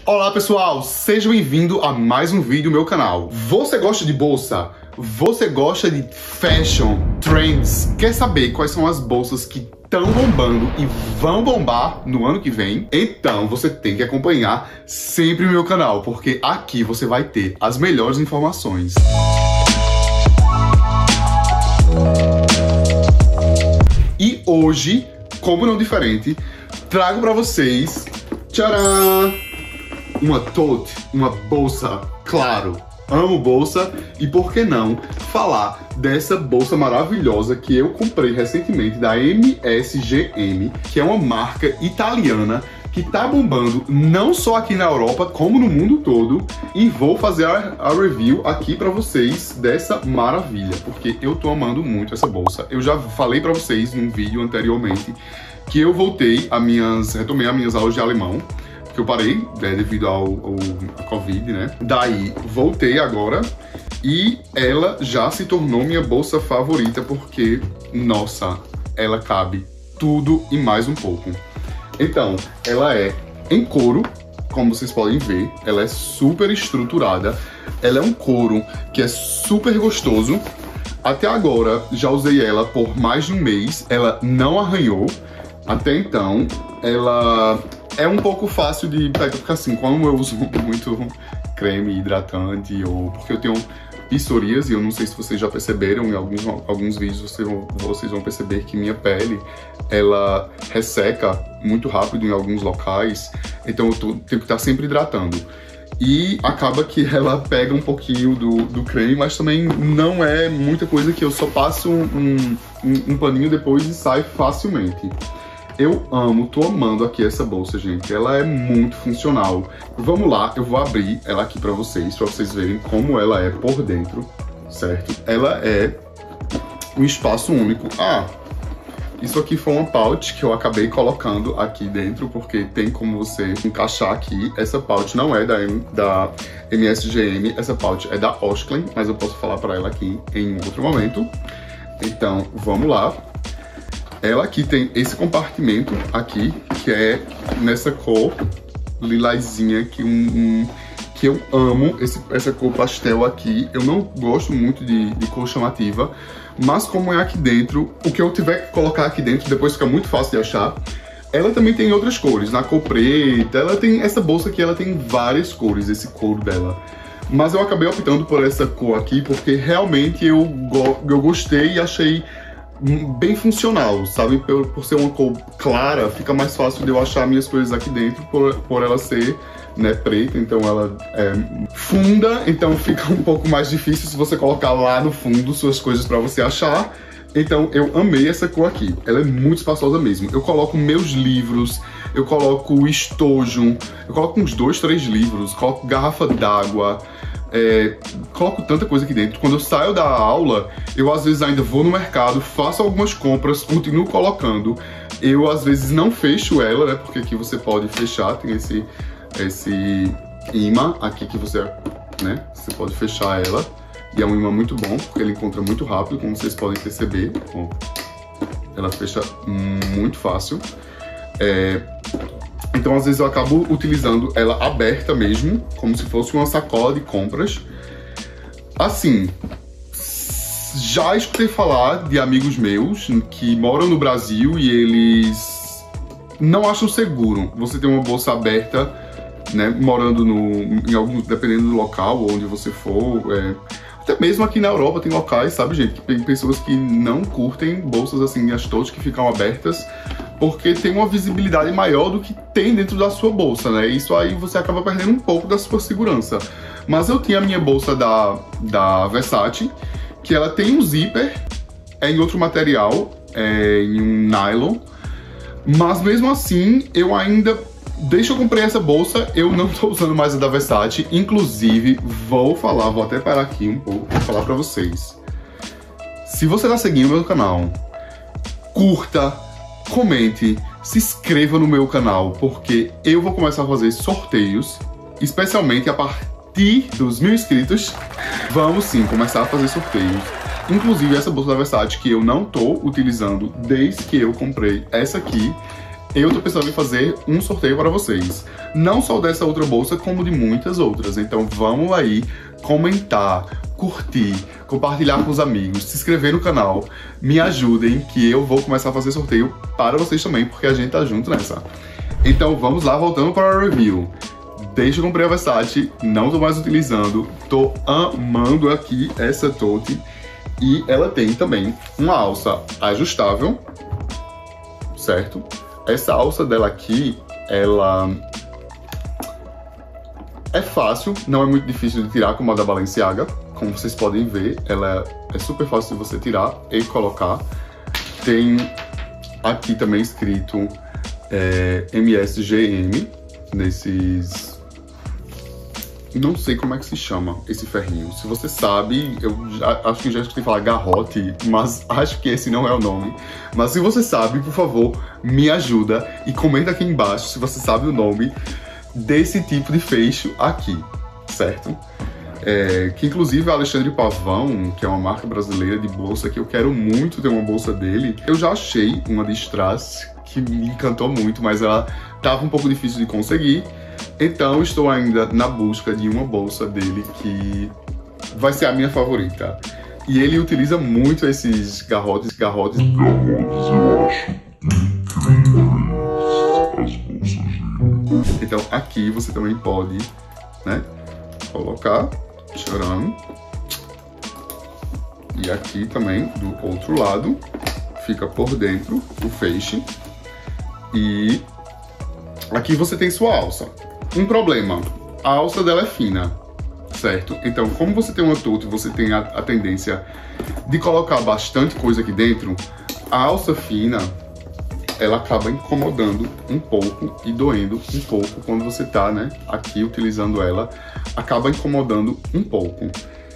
Olá pessoal, seja bem-vindo a mais um vídeo do meu canal. Você gosta de bolsa? Você gosta de fashion, trends? Quer saber quais são as bolsas que estão bombando e vão bombar no ano que vem? Então você tem que acompanhar sempre o meu canal, porque aqui você vai ter as melhores informações. E hoje, como não diferente, trago pra vocês, tcharam, uma tote, uma bolsa, claro, amo bolsa, e por que não falar dessa bolsa maravilhosa que eu comprei recentemente da MSGM, que é uma marca italiana que tá bombando não só aqui na Europa, como no mundo todo, e vou fazer a review aqui pra vocês dessa maravilha, porque eu tô amando muito essa bolsa. Eu já falei pra vocês num vídeo anteriormente que eu retomei as minhas aulas de alemão, que eu parei, devido ao Covid, né? Daí, voltei agora e ela já se tornou minha bolsa favorita porque, nossa, ela cabe tudo e mais um pouco. Então, ela é em couro, como vocês podem ver, ela é super estruturada, ela é um couro que é super gostoso. Até agora, já usei ela por mais de um mês, ela não arranhou. Até então, ela é um pouco fácil de pegar, porque assim, como eu uso muito creme hidratante, ou porque eu tenho psoríase, eu não sei se vocês já perceberam, em alguns vídeos vocês vão perceber que minha pele, ela resseca muito rápido em alguns locais, então eu tenho que estar sempre hidratando. E acaba que ela pega um pouquinho do creme, mas também não é muita coisa que eu só passo um paninho depois e sai facilmente. Eu amo, tô amando aqui essa bolsa, gente. Ela é muito funcional. Vamos lá, eu vou abrir ela aqui pra vocês verem como ela é por dentro, certo? Ela é um espaço único. Ah, isso aqui foi uma pouch que eu acabei colocando aqui dentro, porque tem como você encaixar aqui. Essa pouch não é da MSGM, essa pouch é da Osklen, mas eu posso falar pra ela aqui em outro momento. Então, vamos lá. Ela aqui tem esse compartimento aqui, que é nessa cor lilazinha, que eu amo, essa cor pastel aqui. Eu não gosto muito de cor chamativa, mas como é aqui dentro, o que eu tiver que colocar aqui dentro, depois fica muito fácil de achar. Ela também tem outras cores, na cor preta, ela tem essa bolsa aqui, ela tem várias cores, esse couro dela. Mas eu acabei optando por essa cor aqui, porque realmente eu gostei e achei bem funcional, sabe? Por ser uma cor clara, fica mais fácil de eu achar minhas coisas aqui dentro, por ela ser, né, preta, então ela é funda, então fica um pouco mais difícil se você colocar lá no fundo suas coisas pra você achar. Então eu amei essa cor aqui, ela é muito espaçosa mesmo. Eu coloco meus livros, eu coloco estojo, eu coloco uns 2, 3 livros, coloco garrafa d'água, coloco tanta coisa aqui dentro. Quando eu saio da aula, eu às vezes ainda vou no mercado, faço algumas compras, continuo colocando. Eu às vezes não fecho ela, né, porque aqui você pode fechar, tem esse imã aqui que você pode fechar ela. E é um imã muito bom, porque ele encontra muito rápido, como vocês podem perceber. Bom, ela fecha muito fácil. Então, às vezes, eu acabo utilizando ela aberta mesmo, como se fosse uma sacola de compras. Assim, já escutei falar de amigos meus que moram no Brasil e eles não acham seguro você ter uma bolsa aberta, né, morando dependendo do local onde você for. Até mesmo aqui na Europa tem locais, sabe, gente, que tem pessoas que não curtem bolsas assim, as totes que ficam abertas, porque tem uma visibilidade maior do que tem dentro da sua bolsa, né? Isso aí você acaba perdendo um pouco da sua segurança. Mas eu tinha a minha bolsa da Versace, que ela tem um zíper, em outro material, em um nylon, mas mesmo assim, desde que eu comprei essa bolsa, eu não tô usando mais a da Versace. Inclusive, vou até parar aqui um pouco pra falar pra vocês. Se você tá seguindo o meu canal, curta, comente, se inscreva no meu canal, porque eu vou começar a fazer sorteios, especialmente a partir dos 1000 inscritos. Vamos sim começar a fazer sorteios. Inclusive essa bolsa da Versace que eu não tô utilizando desde que eu comprei essa aqui, eu tô pensando em fazer um sorteio para vocês. Não só dessa outra bolsa, como de muitas outras. Então vamos aí comentar, curtir, compartilhar com os amigos, se inscrever no canal, me ajudem que eu vou começar a fazer sorteio para vocês também, porque a gente tá junto nessa. Então vamos lá, voltando para a review. Desde que eu comprei a Versace, não tô mais utilizando, tô amando aqui essa tote. E ela tem também uma alça ajustável, certo? Essa alça dela aqui, ela é fácil, não é muito difícil de tirar como a da Balenciaga. Como vocês podem ver, ela é super fácil de você tirar e colocar. Tem aqui também escrito MSGM, nesses... Não sei como é que se chama esse ferrinho. Se você sabe, eu acho que já escutei falar garrote, mas acho que esse não é o nome. Mas se você sabe, por favor, me ajuda e comenta aqui embaixo se você sabe o nome desse tipo de fecho aqui, certo? Que inclusive a Alexandre Pavão, que é uma marca brasileira de bolsa, que eu quero muito ter uma bolsa dele. Eu já achei uma de strass que me encantou muito, mas ela tava um pouco difícil de conseguir. Então estou ainda na busca de uma bolsa dele que vai ser a minha favorita. E ele utiliza muito esses garrotes. Eu acho incríveis as bolsas dele. Então aqui você também pode, né, colocar, tcharam. E aqui também, do outro lado, fica por dentro o feixe. E aqui você tem sua alça. Um problema, a alça dela é fina, certo? Então, como você tem uma tote, você tem a tendência de colocar bastante coisa aqui dentro, a alça fina, ela acaba incomodando um pouco e doendo um pouco quando você tá, né, aqui utilizando ela, acaba incomodando um pouco.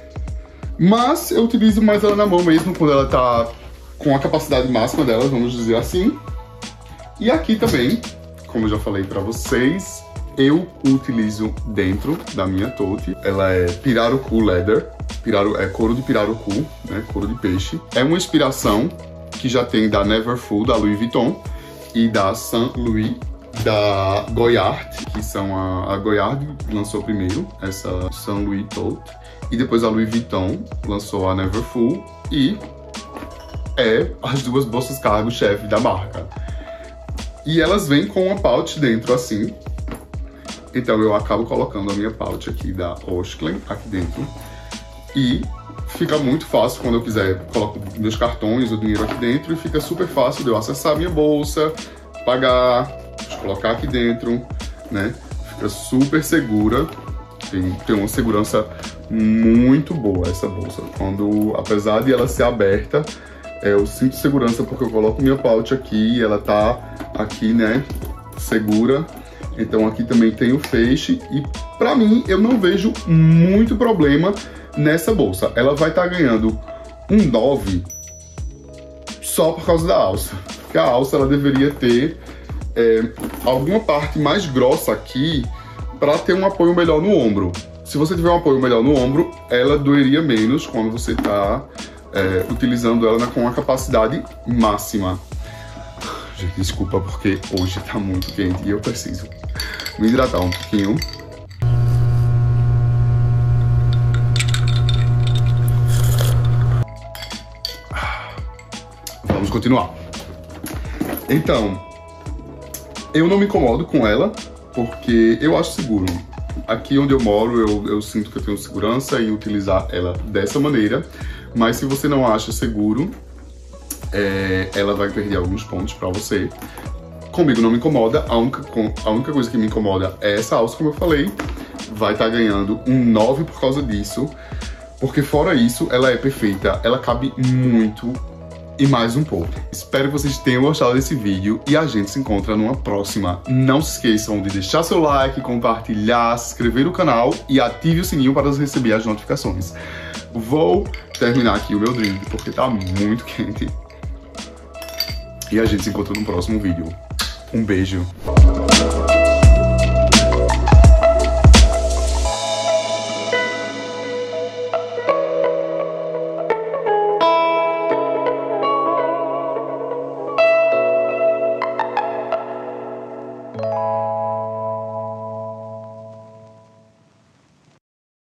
Mas eu utilizo mais ela na mão mesmo, quando ela tá com a capacidade máxima dela, vamos dizer assim. E aqui também, como eu já falei pra vocês, eu utilizo dentro da minha tote. Ela é Pirarucu Leather, é couro de pirarucu, né, couro de peixe. É uma inspiração que já tem da Neverfull, da Louis Vuitton, e da Saint Louis, da Goyard, que são a Goyard lançou primeiro essa Saint Louis tote, e depois a Louis Vuitton lançou a Neverfull, e as duas bolsas cargo-chefe da marca. E elas vêm com uma pouch dentro assim. Então eu acabo colocando a minha pouch aqui da Osklen aqui dentro. E fica muito fácil quando eu quiser, coloco meus cartões, o dinheiro aqui dentro, e fica super fácil de eu acessar a minha bolsa, pagar, colocar aqui dentro, né? Fica super segura, tem uma segurança muito boa essa bolsa. Apesar de ela ser aberta, eu sinto segurança porque eu coloco minha pouch aqui e ela tá aqui, né, segura. Então aqui também tem o feixe e pra mim eu não vejo muito problema nessa bolsa. Ela vai estar ganhando um 9 só por causa da alça. Porque a alça ela deveria ter alguma parte mais grossa aqui para ter um apoio melhor no ombro. Se você tiver um apoio melhor no ombro, ela doeria menos quando você está utilizando ela com a capacidade máxima. Gente, desculpa porque hoje tá muito quente e eu preciso me hidratar um pouquinho. Vamos continuar. Então, eu não me incomodo com ela porque eu acho seguro. Aqui onde eu moro, eu sinto que eu tenho segurança em utilizar ela dessa maneira. Mas se você não acha seguro, ela vai perder alguns pontos pra você. Comigo não me incomoda, a única coisa que me incomoda é essa alça, como eu falei. Vai estar ganhando um 9 por causa disso, porque fora isso, ela é perfeita, ela cabe muito e mais um pouco. Espero que vocês tenham gostado desse vídeo e a gente se encontra numa próxima. Não se esqueçam de deixar seu like, compartilhar, se inscrever no canal e ative o sininho para receber as notificações. Vou terminar aqui o meu drink porque tá muito quente. E a gente se encontra no próximo vídeo. Um beijo.